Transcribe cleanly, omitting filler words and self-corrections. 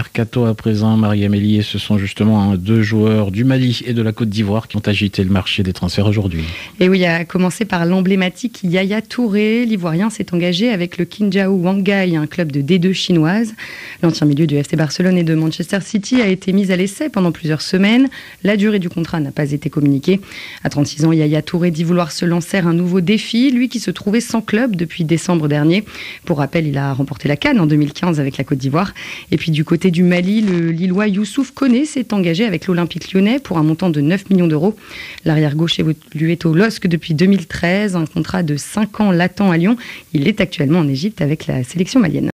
mercato à présent, Marie-Amélie, et ce sont justement deux joueurs du Mali et de la Côte d'Ivoire qui ont agité le marché des transferts aujourd'hui. Et oui, à commencer par l'emblématique Yaya Touré. L'Ivoirien s'est engagé avec le Qingdao Huanghai, un club de D2 chinoise. L'ancien milieu du FC Barcelone et de Manchester City a été mis à l'essai pendant plusieurs semaines. La durée du contrat n'a pas été communiquée. À 36 ans, Yaya Touré dit vouloir se lancer un nouveau défi, lui qui se trouvait sans club depuis décembre dernier. Pour rappel, il a remporté la CAN en 2015 avec la Côte d'Ivoire. Et puis du côté du Mali, le Lillois Youssouf Koné s'est engagé avec l'Olympique Lyonnais pour un montant de 9 millions d'euros. L'arrière-gauche évoluait au LOSC depuis 2013, un contrat de 5 ans l'attend à Lyon. Il est actuellement en Égypte avec la sélection malienne.